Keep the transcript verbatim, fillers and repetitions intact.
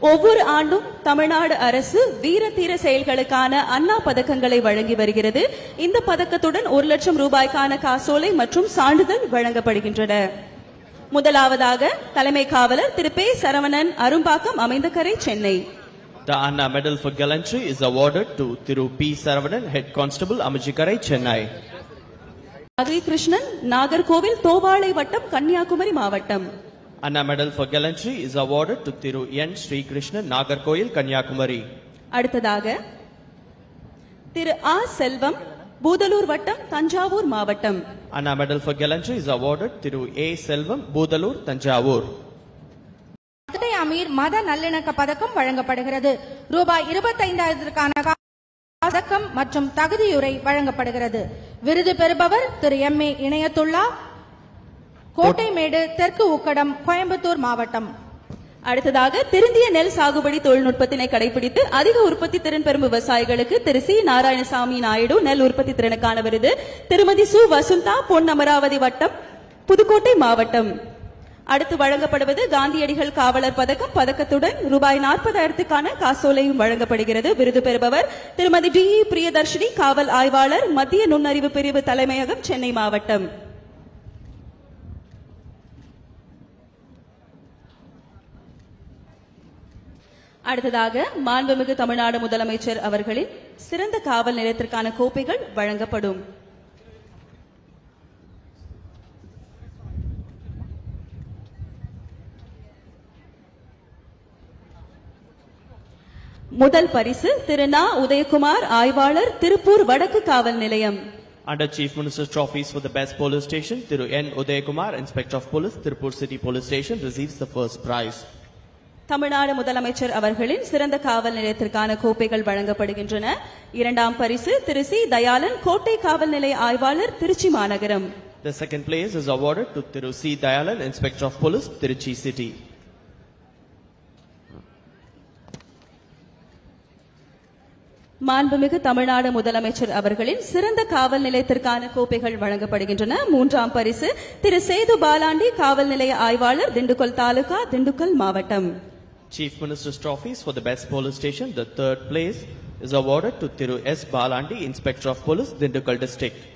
ஒவ்வொரு ஆண்டும் தமிழ்நாடு அரசு வீர தீர செயல்களுக்கான அண்ணா பதக்கங்களை வழங்கி வருகிறது. இந்த பதக்கத்துடன் ஒரு லட்சம் ரூபாய்க்கான காசோலை மற்றும் சான்றிதழ் வழங்கப்படுகின்றன. முதலாவதாக தலைமை காவலர் திரு பே Saravanan, Arumbakkam, Aminjikarai, Chennai. The Anna Medal for Gallantry is awarded to Thiru P. Saravanan, Head Constable, Amajikarai, Chennai. Agri Krishnan, Nagarkovil, Thobalai Vattam, Kanyakumari Mavattam. Anna Medal for Gallantry is awarded to Thiru N. Sri Krishnan, Nagarkoil, Kanyakumari. அடுத்ததாக திரு ஆ செல்வம், பூதலூர் வட்டம், தஞ்சாவூர் மாவட்டம். Anna Medal for Gallantry is awarded Thiru A. Selvam, Budalur, Tanjavur. Amir மத நல்லிணக்க பதக்கம் வழங்கப்படுகிறது. ரூபாய் இருபத்தைந்தாயிரத்திற்கான பதக்கம் மற்றும் தகுதியுரை வழங்கப்படுகிறது. விருது பெறுபவர் திரு எம் ஏ இணையத்துல்லா, கோட்டைமேடு, தெற்கு உக்கடம், கோயம்புத்தூர் மாவட்டம். அடுத்ததாக திருந்திய நெல் சாகுபடி தொழில்நுட்பத்தினை கடைபிடித்து அதிக உற்பத்தி திறன் பெறும் விவசாயிகளுக்கு திரு சி நாராயணசாமி நாயுடு நெல் உற்பத்தி திறனுக்கான விருது. திருமதி சு வசுந்தா, பொன் அமராவதி வட்டம், புதுக்கோட்டை மாவட்டம். அடுத்து வழங்கப்படுவது காந்தியடிகள் காவலர் பதக்கம். பதக்கத்துடன் ரூபாய் நாற்பதாயிரத்துக்கான காசோலையும் வழங்கப்படுகிறது. விருது பெறுபவர் திருமதி டி இ பிரியதர்ஷினி, காவல் ஆய்வாளர், மத்திய நுண்ணறிவு பிரிவு, தலைமையகம், சென்னை மாவட்டம். அடுத்ததாக மாண்புமிகு தமிழ்நாடு முதலமைச்சர் அவர்களின் சிறந்த காவல் நிலையத்திற்கான கோப்பைகள் வழங்கப்படும். முதல் பரிசு திரு நா உதயகுமார், ஆய்வாளர், திருப்பூர் வடக்கு காவல் நிலையம். Under Chief Minister's trophies for the best police station, Thiru N. Udayakumar, Inspector of Police, Tirupur City Police Station, receives the first prize. Tamil Nadu முதலமைச்சர் அவர்களின் சிறந்த காவல் நிலையத்திற்கான கோப்பைகள் வழங்கப்படுகின்றன. இரண்டாம் பரிசு திரு சி தயாளன், கோட்டை காவல் நிலைய ஆய்வாளர், திருச்சி மாநகரம். The second place is awarded to Thiru C. Dayalan, Inspector of Police, Tiruchi City. மாண்புமிகு தமிழ்நாடு முதலமைச்சர் அவர்களின் சிறந்த காவல் நிலையத்திற்கான கோப்பைகள் வழங்கப்படுகின்றன. மூன்றாம் பரிசு திரு சேது பாலாண்டி, காவல் நிலைய ஆய்வாளர், திண்டுக்கல் தாலுகா, திண்டுக்கல் மாவட்டம். Chief Minister's trophies for the best police station. The third place is awarded to Thiru S. Balandi, Inspector of Police, Dindukkal District.